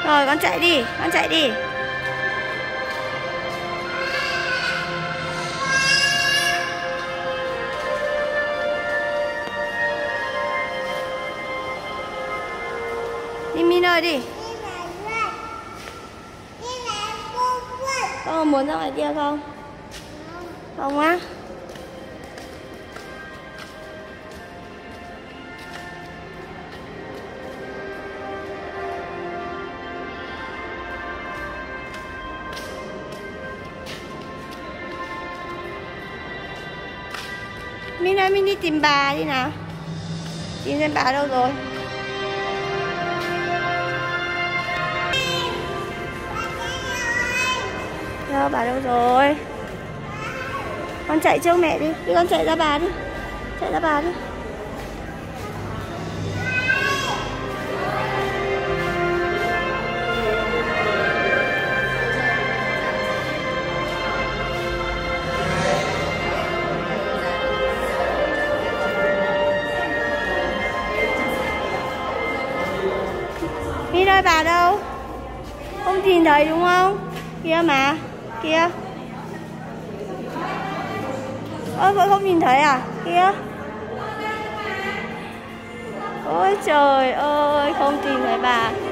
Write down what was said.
Rồi con chạy đi, con chạy đi. Đi Min ơi đi. Con muốn ra ngoài kia không? Không á? Min ơi, Min đi tìm bà đi nào. Tìm xem bà đâu rồi. Đâu, bà đâu rồi? Con chạy trước mẹ đi. Đi con chạy ra bà đi. Chạy ra bà đi. Min ơi, bà đâu? Không nhìn thấy đúng không? Kia mà. Kia. Ơ, vẫn không nhìn thấy à? Kia. Ôi trời ơi, không tìm thấy bà.